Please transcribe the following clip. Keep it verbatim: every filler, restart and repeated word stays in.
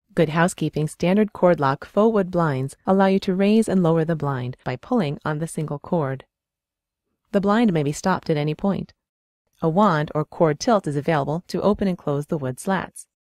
Good Housekeeping standard cord lock faux wood blinds allow you to raise and lower the blind by pulling on the single cord. The blind may be stopped at any point. A wand or cord tilt is available to open and close the wood slats.